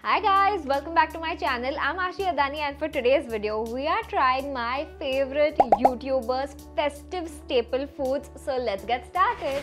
Hi guys, welcome back to my channel. I'm Aashi Adani and for today's video, we are trying my favorite YouTubers' festive staple foods. So let's get started.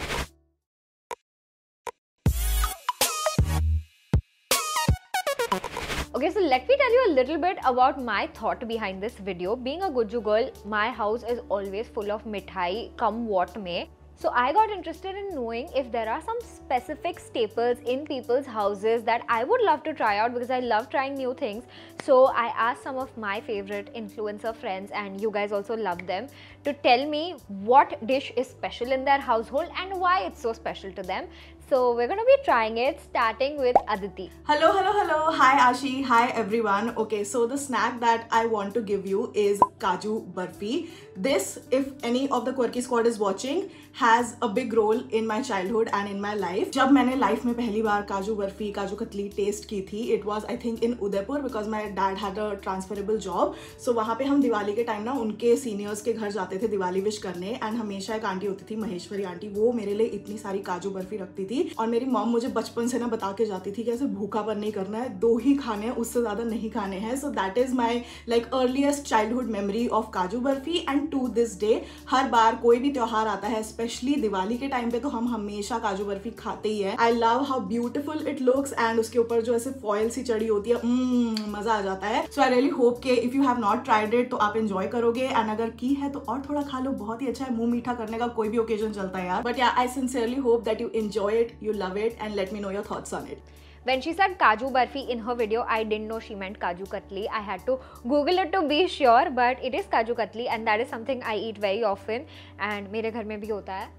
Okay, so let me tell you a little bit about my thought behind this video. Being a Gujju girl, my house is always full of mithai, come what may. So I got interested in knowing if there are some specific staples in people's houses that I would love to try out because I love trying new things. So I asked some of my favorite influencer friends, and you guys also love them, to tell me what dish is special in their household and why it's so special to them. So we're going to be trying it, starting with Aditi. Hello. Hi Aashi. Hi everyone. Okay, so the snack that I want to give you is Kaju Barfi. This, if any of the Quirky Squad is watching, has a big role in my childhood and in my life. जब मैंने life में पहली बार काजू barfi, kaju katli taste की थी, it was I think in Udaipur because my dad had a transferable job. So वहाँ पे हम दिवाली के टाइम ना उनके seniors के घर जाते थे दिवाली विश करने, and हमेशा एक आंटी होती थी महेश्वरी आंटी, वो मेरे लिए इतनी सारी काजू बर्फी रखती थी और मेरी मॉम मुझे बचपन से ना बता के जाती थी कि ऐसे भूखापन नहीं करना है, 2 ही खाने हैं, उससे ज्यादा नहीं खाने हैं. So that is my like earliest childhood memory of काजू barfi, and to this day हर बार कोई भी त्योहार आता है, स्पेशली दिवाली के टाइम पे, तो हम हमेशा काजू बर्फी खाते ही है. I love how beautiful it looks and उसके ऊपर जो ऐसे फॉयल सी चढ़ी होती है, मजा आ जाता है. सो आई रियली होप के if you have not tried it तो आप एंजॉय करोगे, एंड अगर की है तो और थोड़ा खा लो, बहुत ही अच्छा है. मुंह मीठा करने का कोई भी ओकेजन चलता है यार. But yeah I sincerely hope that you enjoy it, you love it, and let me know your thoughts on it. When she said Kaju Barfi in her video, I didn't know she meant Kaju Katli. I had to Google it to be sure, but it is Kaju Katli and that is something I eat very often and मेरे घर में भी होता है.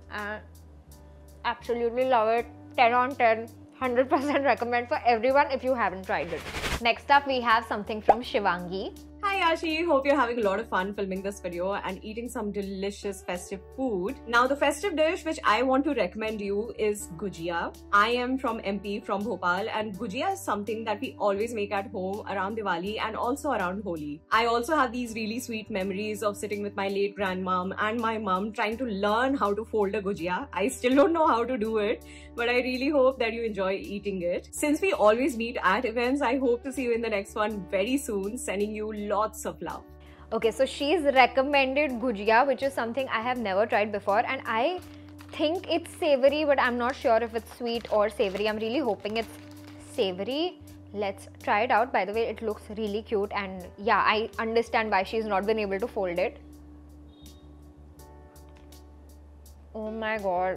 Absolutely love it. 10 on 10. 100% recommend for everyone if you haven't tried it. Next up we have something from Shivangi. Hi Aashi, hope you're having a lot of fun filming this video and eating some delicious festive food. Now the festive dish which I want to recommend you is gujia. I am from MP, from Bhopal, and gujia is something that we always make at home around Diwali and also around Holi. I also have these really sweet memories of sitting with my late grandmom and my mom trying to learn how to fold a gujia. I still don't know how to do it, but I really hope that you enjoy eating it. Since we always meet at events, I hope to see you in the next one very soon, sending you lots of love. Okay, so she's recommended gujia, which is something I have never tried before, and I think it's savory, but I'm not sure if it's sweet or savory. I'm really hoping it's savory. Let's try it out. By the way, it looks really cute, and yeah, I understand why she's not been able to fold it. Oh my god,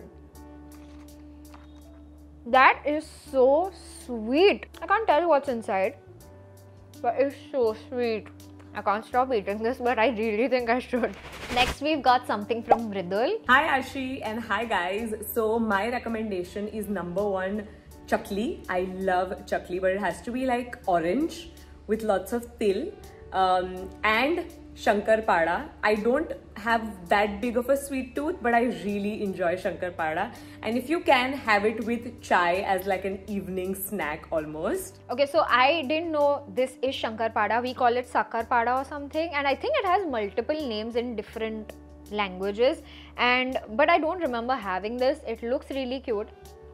that is so sweet. I can't tell what's inside, but it's so sweet. I can't stop eating this, but I really think I should. Next, we've got something from Mridul. Hi Aashi and hi guys. So my recommendation is #1 chakli. I love chakli, but it has to be like orange with lots of til, and shankar pada. I don't have that big of a sweet tooth, but I really enjoy shankar pada, and if you can, have it with chai as like an evening snack almost. Okay, so I didn't know this is shankar pada. We call it sakar pada or something, and I think it has multiple names in different languages, but I don't remember having this. It looks really cute.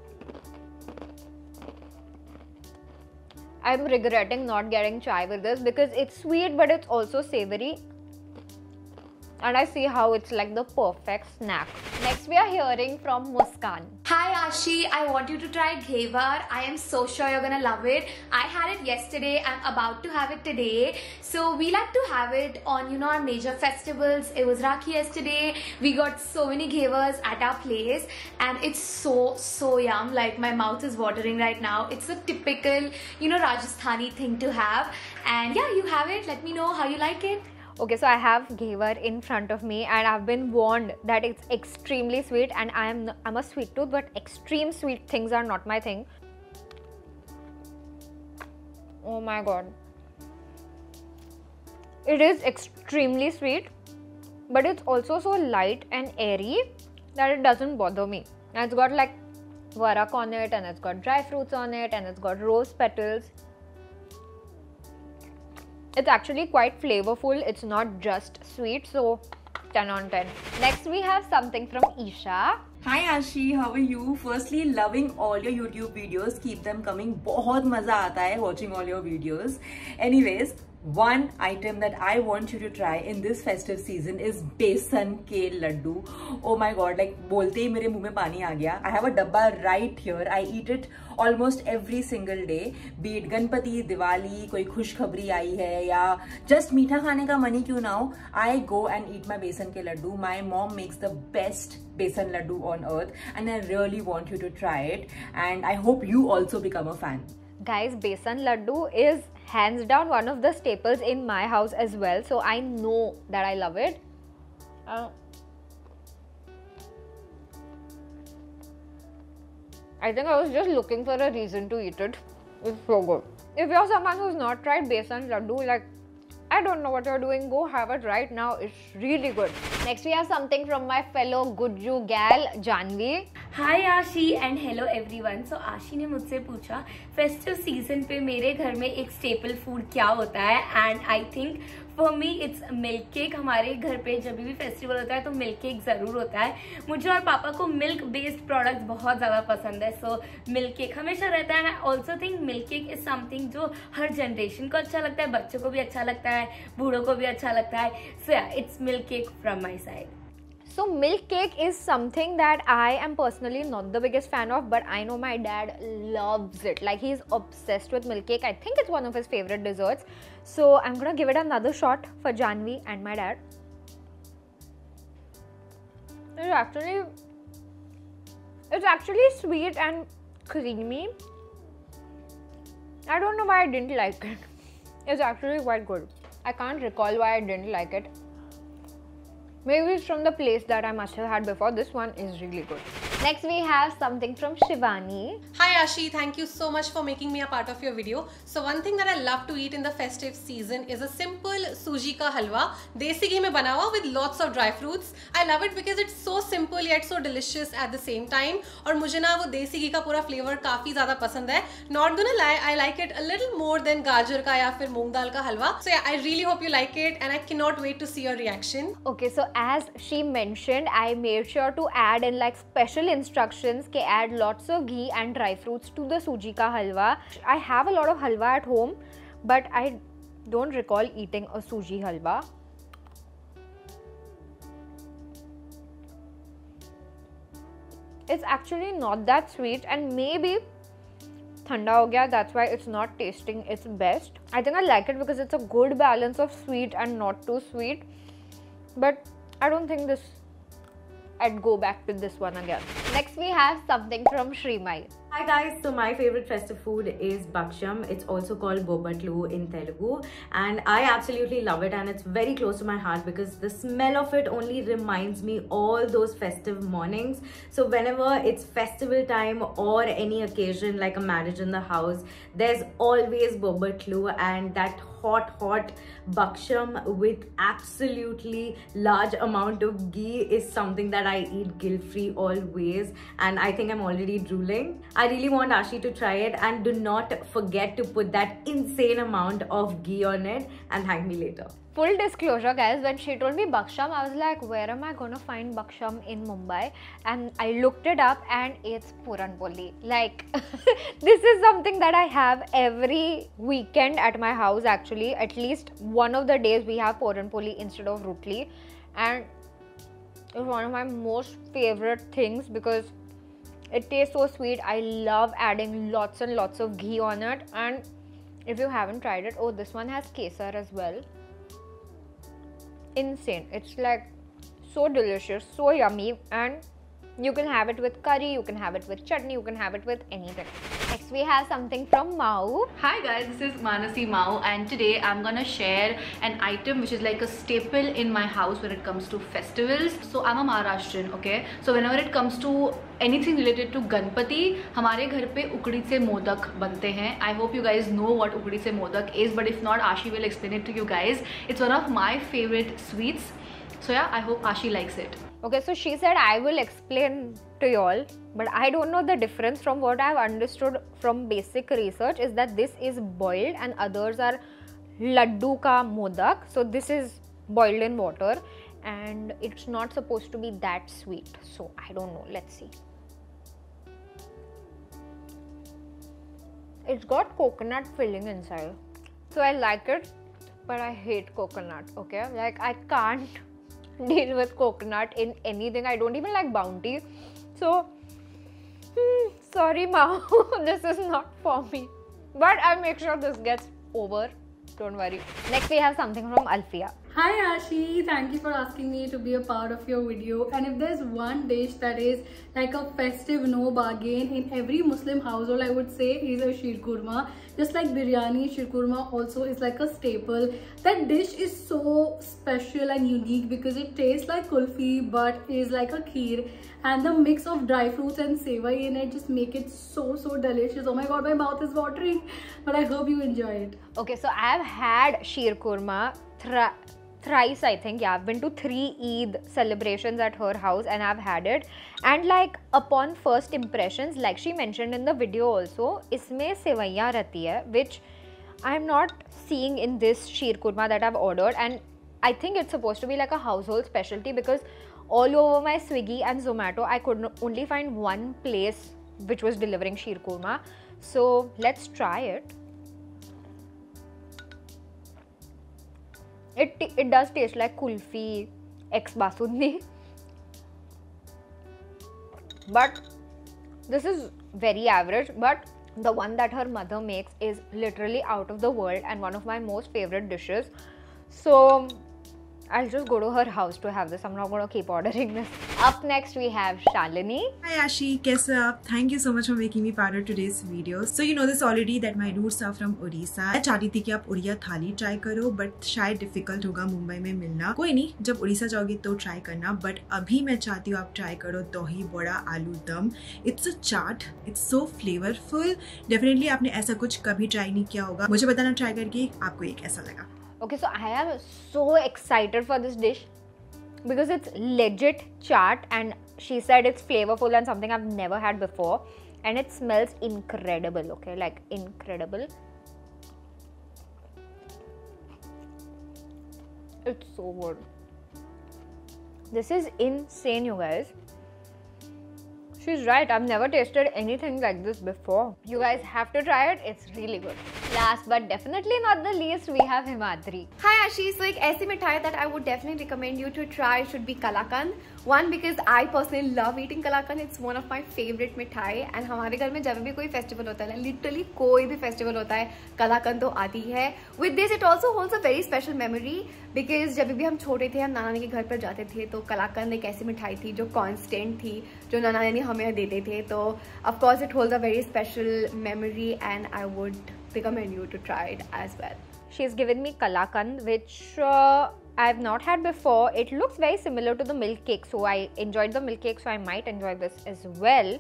I'm regretting not getting chai with this because it's sweet but it's also savory, and I see how it's like the perfect snack. Next, we are hearing from Muskan. Hi Aashi, I want you to try Ghevar. I am so sure you're gonna love it. I had it yesterday, I'm about to have it today. So we like to have it on, our major festivals. It was Rakhi yesterday. We got so many Ghevars at our place and it's so yum. Like my mouth is watering right now. It's a typical, Rajasthani thing to have. And yeah, you have it. Let me know how you like it. Okay, so I have Ghevar in front of me and I've been warned that it's extremely sweet, and I'm a sweet tooth, but extreme sweet things are not my thing. Oh my god. It is extremely sweet, but it's also so light and airy that it doesn't bother me. And it's got like varak on it, and it's got dry fruits on it, and it's got rose petals. It's actually quite flavorful. It's not just sweet, so 10 on 10. Next we have something from Isha. Hi Ashi, how are you? Firstly, loving all your YouTube videos. Keep them coming. बहुत मजा आता है watching all your videos. Anyways, one item that I want you to try in this festive season is besan ke laddu. Oh my god, like बोलते ही मेरे मुंह में पानी आ गया. I have a dabba right here. I eat it almost every single day. Be it Ganpati, Diwali, कोई खुशखबरी आई है या just मीठा खाने का मन ही क्यों ना हो, I go and eat my besan ke laddu. My mom makes the best besan laddu on earth and I really want you to try it and I hope you also become a fan. Guys, besan laddu is hands down one of the staples in my house as well, so I know that I love it. I think I was just looking for a reason to eat it. It's so good. If you're someone who's not tried besan laddu, like, I don't know what you're doing, go have it right now. It's really good. Next we have something from my fellow Gujju gal, Janvi. Hi Ashi and hello everyone. So Ashi ने मुझसे पूछा festive season पे मेरे घर में एक staple food क्या होता है and I think for me it's milk cake. हमारे घर पे जब भी फेस्टिवल होता है तो मिल्क केक ज़रूर होता है. मुझे और पापा को मिल्क बेस्ड प्रोडक्ट्स बहुत ज़्यादा पसंद है, सो मिल्क केक हमेशा रहता है. I also think milk cake is something जो हर जनरेशन को अच्छा लगता है, बच्चों को भी अच्छा लगता है, बूढ़ों को भी अच्छा लगता है. So yeah it's milk cake from my side. So milk cake is something that I am personally not the biggest fan of, but I know my dad loves it. Like, he's obsessed with milk cake. I think it's one of his favorite desserts. So I'm gonna give it another shot for Janvi and my dad. It's actually sweet and creamy. I don't know why I didn't like it. It's actually quite good. I can't recall why I didn't like it. Maybe it's from the place that I must have had before. This one is really good. Next we have something from Shivani. Hi Ashi, thank you so much for making me a part of your video. So one thing that I love to eat in the festive season is a simple suji ka halwa, desi ghee mein bana hua with lots of dry fruits. I love it because it's so simple yet so delicious at the same time. और मुझे ना वो देसी घी का पूरा flavor काफी ज़्यादा पसंद है. Not gonna lie, I like it a little more than गाजर का या फिर मूंग दाल का हलवा. So yeah, I really hope you like it and I cannot wait to see your reaction. Okay, so as she mentioned, I made sure to add in like special instructions ke add lots of ghee and dry fruits to the suji ka halwa. I have a lot of halwa at home, but I don't recall eating a suji halwa. It's actually not that sweet and maybe thanda ho gaya, that's why it's not tasting its best. I think I like it because it's a good balance of sweet and not too sweet, but I don't think I'd go back to this one again. Next we have something from Shrimai. Hi guys, so my favorite festive food is Bhaksham. It's also called Bobatlu in Telugu and I absolutely love it and it's very close to my heart because the smell of it only reminds me all those festive mornings. So whenever it's festival time or any occasion like a marriage in the house, there's always Bobatlu and that hot Bhaksham with absolutely large amount of ghee is something that I eat guilt-free always and I think I'm already drooling. I really want Ashi to try it and do not forget to put that insane amount of ghee on it and thank me later. Full disclosure guys, when she told me Bhaksham, I was like, where am I gonna find Bhaksham in Mumbai? And I looked it up and it's Puran Poli. Like, this is something that I have every weekend at my house actually. At least one of the days we have Puran Poli instead of Rutli. And it's one of my most favorite things because it tastes so sweet. I love adding lots and lots of ghee on it. And if you haven't tried it, oh, this one has kesar as well. Insane. It's like so delicious, so yummy, and you can have it with curry, you can have it with chutney, you can have it with anything. Next we have something from Mau. Hi guys, this is Manasi Mau and today I'm gonna share an item which is like a staple in my house when it comes to festivals. So I'm a Maharashtrian, okay? So whenever it comes to anything related to Ganpati, हमारे घर पे उकड़ी से मोदक बनते हैं. I hope you guys know what उकड़ी से modak is, but if not, Ashi will explain it to you guys. It's one of my favorite sweets. So yeah, I hope Ashi likes it. Okay, so she said I will explain to y'all, but I don't know the difference. From what I've understood from basic research is that this is boiled and others are laddu ka modak. So this is boiled in water and it's not supposed to be that sweet, so I don't know. Let's see. It's got coconut filling inside, so I like it, but I hate coconut. Okay, like I can't deal with coconut in anything. I don't even like Bounty, so sorry Mao, this is not for me, but I'll make sure this gets over, don't worry. Next we have something from Alfia. Hi Ashi, thank you for asking me to be a part of your video. And if there's one dish that is like a festive no bargain in every Muslim household, I would say is a sheer kurma. Just like biryani, sheer kurma also is like a staple. That dish is so special and unique because it tastes like kulfi but is like a kheer, and the mix of dry fruits and sevai in it just make it so delicious. Oh my god, my mouth is watering, but I hope you enjoy it. Okay, so I've had sheer kurma thrice, I think. Yeah, I've been to 3 Eid celebrations at her house and I've had it, and like upon first impressions, like she mentioned in the video also, isme sevaiyan rehti hai, which I'm not seeing in this sheer kurma that I've ordered, and I think it's supposed to be like a household specialty because all over my Swiggy and Zomato I could only find one place which was delivering sheer kurma. So let's try it. It does taste like kulfi ex basundi, but this is very average. But the one that her mother makes is literally out of the world and one of my most favorite dishes. So I'll just go to her house to have this. I'm not going to keep ordering this. Up next we have Shalini. Hi Ashi, kaisa aap? Thank you so much for making me part of today's video. So you know this already that my roots are from Odisha. मैं चाहती थी कि आप उड़िया थाली try करो, but शायद difficult होगा मुंबई में मिलना. कोई नहीं, जब उड़ीसा जाओगी तो ट्राई करना. But अभी मैं चाहती हूँ आप ट्राई करो दही बड़ा आलू दम. It's a chaat. It's so flavorful. Definitely आपने ऐसा कुछ कभी ट्राई नहीं किया होगा. मुझे बताना ट्राई करके आपको ये कैसा लगा. Okay, so I am so excited for this dish because it's legit chaat, and she said it's flavorful and something I've never had before, and it smells incredible. Okay, like incredible. It's so good. This is insane, you guys. She's right, I've never tasted anything like this before. You guys have to try it, it's really good. Last but definitely not the least, we have Himadri. Hi Ashi, so एक ऐसी मिठाई that I would definitely recommend you to try should be Kalakand. One, because I personally love eating Kalakand. It's one of my favorite मिठाई, and हमारे घर में जब भी कोई festival होता है, literally कोई भी festival होता है, Kalakand तो आती है. With this, it also holds a very special memory because जब भी हम छोटे थे, हम नाना नानी के घर पर जाते थे, तो Kalakand एक ऐसी मिठाई थी जो constant थी, जो नाना नानी हमें देते थे. तो of course it holds a very special memory, and I would recommend you to try it as well. She's given me Kalakand, which I've not had before. It looks very similar to the milk cake, so I enjoyed the milk cake, so I might enjoy this as well.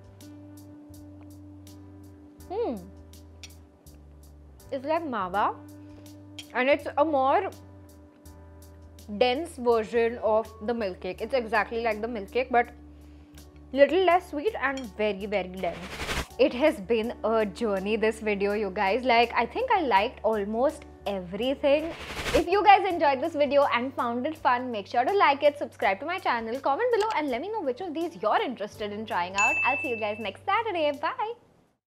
It's like mawa, and it's a more dense version of the milk cake. It's exactly like the milk cake, but little less sweet and very dense. It has been a journey, this video, you guys. Like, I think I liked almost everything. If you guys enjoyed this video and found it fun, make sure to like it, subscribe to my channel, comment below and let me know which of these you're interested in trying out. I'll see you guys next Saturday. Bye!